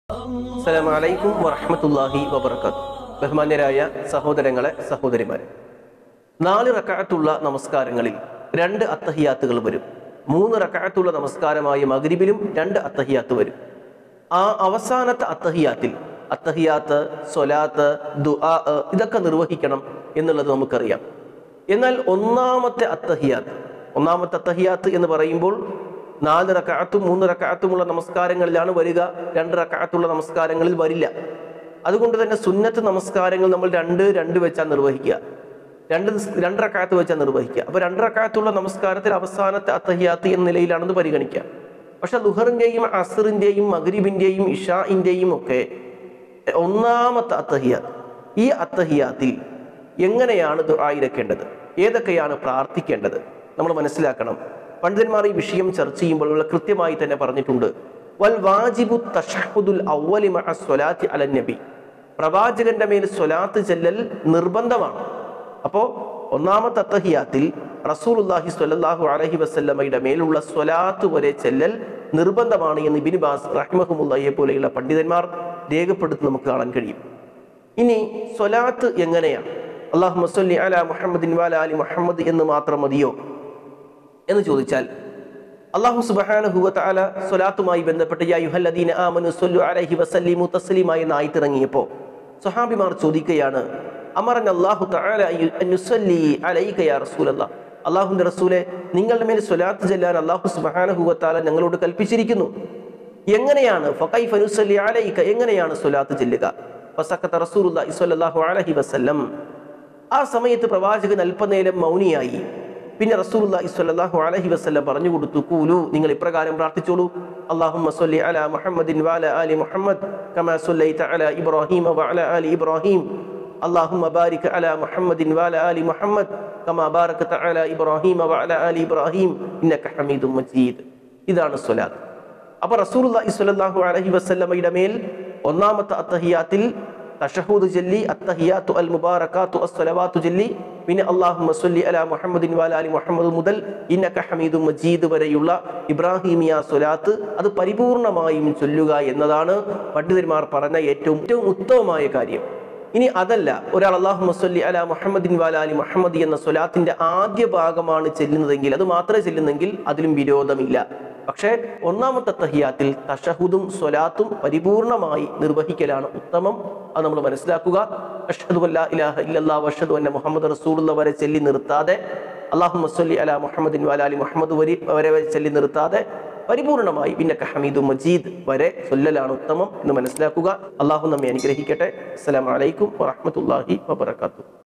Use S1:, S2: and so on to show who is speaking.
S1: അസ്സലാമു അലൈക്കും വറഹ്മത്തുള്ളാഹി വബറകാതുഹു. ബഹുമാന്യരായ സഹോദരങ്ങളെ, സഹോദരിമാരെ, 4 റക്അത്തുള്ള നമസ്കാരങ്ങളിൽ 2 അത്തഹിയാത്തുകൾ വരും. 3 റക്അത്തുള്ള നമസ്കാരമായ മഗ്രിബിലും 2 അത്തഹിയാത്ത് വരും. ആ അവസാനത്തെ അത്തഹിയാത്തിൽ അത്തഹിയാത്ത്, സ്വലാത്ത്, ദുആ ഇതൊക്കെ നിർവഹിക്കണം എന്നുള്ളത് നമുക്കറിയാം. എന്നാൽ ഒന്നാമത്തെ അത്തഹിയാത്ത് എന്ന് പറയുമ്പോൾ 4 റക്അത്തും 3 റക്അത്തുമുള്ള നമസ്കാരങ്ങളിലാണ് വരിക. 2 റക്അത്തുള്ള നമസ്കാരങ്ങളിൽ വരില്ല. അതുകൊണ്ട് തന്നെ സുന്നത്ത് നമസ്കാരങ്ങൾ നമ്മൾ 2 വെച്ചാൽ നിർവഹിക്കുക. 2 റക്അത്ത് വെച്ചാൽ നിർവഹിക്കുക. അപ്പോൾ 2 റക്അത്തുള്ള നമസ്കാരത്തിൽ അവസാനത്തെ അത്തഹിയാത്ത് എന്ന നിലയിലാണെന്ന് പരിഗണിക്കുക. പക്ഷെ ളുഹറിന്റെയും അസ്റിന്റെയും മഗ്രിബിന്റെയും ഇഷാഇന്റെയും ഒക്കെ ഒന്നാമത്തെ അത്തഹിയാത്ത്, ഈ അത്തഹിയാത്തിൽ എങ്ങനെയാണ് ദുആ ഇരക്കേണ്ടത്, ഏതൊക്കെയാണ് പ്രാർത്ഥിക്കേണ്ടത് നമ്മൾ മനസ്സിലാക്കണം. പണ്ഡിതന്മാർ ഈ വിഷയം ചർച്ച ചെയ്യുമ്പോൾ കൃത്യമായി തന്നെ പറഞ്ഞിട്ടുണ്ട്. വൽ വാജിബു തശഹ്ഹുദുൽ അവ്വലി മഅ സ്വലാത്തി അലൻ നബി, പ്രവാചകന്റെ മേൽ സ്വലാത്ത് ചെല്ലൽ നിർബന്ധമാണ്. അപ്പോൾ ഒന്നാമത്തെ അത്തഹിയാത്തിൽ റസൂലുള്ളാഹി സ്വല്ലല്ലാഹു അലൈഹി വസല്ലമയുടെ മേലുള്ള സ്വലാത്ത് വരെ ചെല്ലൽ നിർബന്ധമാണ് എന്ന് ഇബ്നു ബാസ് റഹിമഹുല്ലാഹിയെ പോലെയുള്ള പണ്ഡിതന്മാർ രേഖപ്പെടുത്തി നമുക്ക് കാണാൻ കഴിയും. ഇനി സ്വലാത്ത് എങ്ങനെയാണ്? അല്ലാഹുമ്മ സ്വല്ലി അലാ മുഹമ്മദിൻ വഅലാ ആലി മുഹമ്മദ് എന്ന് മാത്രം മതിയോ എന്ന് ചോദിച്ചാൽ, അല്ലാഹു സുബ്ഹാനഹു വ തആല സ്വലാത്തുമായി ബന്ധപ്പെട്ട് യാ അയ്യുഹല്ലദീന ആമനു സ്വല്ലു അലൈഹി വസല്ലിമു തസ്ലീമ എന്ന ആയത്ത് ഇറങ്ങിയപ്പോൾ സ്വഹാബിമാർ ചോദിക്കുകയാണ്, അമറന അല്ലാഹു തആല അൻ നുസല്ലി അലൈക യാ റസൂലല്ലാഹ്, അല്ലാഹുവിന്റെ റസൂലെ, നിങ്ങളുടെ മേൽ സ്വലാത്ത് ചെല്ലാൻ അല്ലാഹു സുബ്ഹാനഹു വ തആല ഞങ്ങളോട് കൽപ്പിച്ചിരിക്കുന്നു. എങ്ങനെയാണ്? ഫകൈഫ നുസല്ലി അലൈക, എങ്ങനെയാണ് സ്വലാത്ത് ചെല്ലുക? ഫസക്കത റസൂലുള്ളാഹി സ്വല്ലല്ലാഹു അലൈഹി വസല്ലം, ആ സമയത്ത് പ്രവാചകൻ അല്പനേരം മൗനിയായി. പിന്നെ റസൂലുള്ളാഹി സ്വല്ലല്ലാഹു അലൈഹി വസല്ലം പറഞ്ഞു കൊടുത്തു, ഖൂലു, നിങ്ങൾ ഇപ്രകാരം പ്രാർത്ഥിച്ചോളൂ, അല്ലാഹുമ്മ സ്വല്ലി അലാ മുഹമ്മദിൻ വഅലാ ആലി മുഹമ്മദ് കമാ സ്വല്ലൈത അലാ ഇബ്രാഹീമ വഅലാ ആലി ഇബ്രാഹീം, അല്ലാഹുമ്മ ബാരിക് അലാ മുഹമ്മദിൻ വഅലാ ആലി മുഹമ്മദ് കമാ ബാരകത അലാ ഇബ്രാഹീമ വഅലാ ആലി ഇബ്രാഹീം ഇന്നക ഹമീദും മജീദ്. ഇതാണ് സ്വലാത്ത്. അപ്പോൾ റസൂലുള്ളാഹി സ്വല്ലല്ലാഹു അലൈഹി വസല്ലമയുടെ മേൽ ഒന്നാമത്തെ അത്തഹിയാത്തിൽ തശഹൂദ് ചൊല്ലി, അത്തഹിയാത്തു അൽ മുബാറകാത്തു അസ്സലവാത്തു ചൊല്ലി, പിന്നെ അല്ലാഹുമ്മ സ്വല്ലി അലാ മുഹമ്മദിൻ വഅലാ ആലി മുഹമ്മദ് മുതൽ ഇന്നക ഹമീദും മജീദ് വരെയുള്ള ഇബ്രാഹിമിയ സ്വലാത്ത് അത് പരിപൂർണമായും ചൊല്ലുക എന്നതാണ് പണ്ഡിതന്മാർ പറഞ്ഞ ഏറ്റവും ഉത്തമമായ കാര്യം. ഇനി അതല്ല, ഒരാൾ അല്ലാഹുമ്മ സ്വല്ലി അലാ മുഹമ്മദിൻ വഅലാ ആലി മുഹമ്മദ് എന്ന സ്വലാത്തിന്റെ ആദ്യ ഭാഗമാണ് ചെല്ലുന്നതെങ്കിൽ, അത് മാത്രമേ ചെല്ലുന്നെങ്കിൽ അതിലും വിരോധമില്ല. പക്ഷേ ഒന്നാമത്തെ തഹിയാത്തിൽ തശഹുദും സ്വലാത്തും പരിപൂർണമായി നിർവഹിക്കലാണ് ഉത്തമം. അത് നമ്മൾ മനസ്സിലാക്കുക. അഷ്ഹദു അല്ലാ ഇലാഹ ഇല്ലല്ലാഹു വഅഷ്ഹദു അന്ന മുഹമ്മദ് റസൂലുള്ളാഹി വരെ ചൊല്ലി നിർത്താതെ, അല്ലാഹുമ്മ സ്വല്ലി അലാ മുഹമ്മദിൻ വഅലാ ആലി മുഹമ്മദ് വരെ ചൊല്ലി നിർത്താതെ പരിപൂർണമായി ഇന്നക ഹമീദും മജീദ് വരെ ചൊല്ലലാണ് ഉത്തമം എന്ന് മനസ്സിലാക്കുക. അല്ലാഹു നമ്മെ അനുഗ്രഹിക്കട്ടെ. അസ്സലാമു അലൈക്കും വറഹ്മത്തുള്ളാഹി വബറകാതുഹു.